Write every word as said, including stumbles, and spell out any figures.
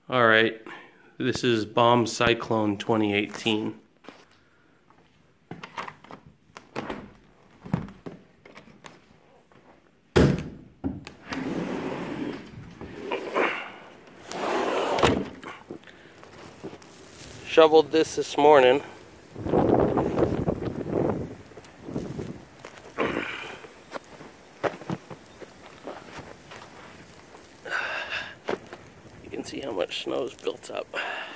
Alright, this is Bomb Cyclone twenty eighteen. Shoveled this this morning. You can see how much snow's built up.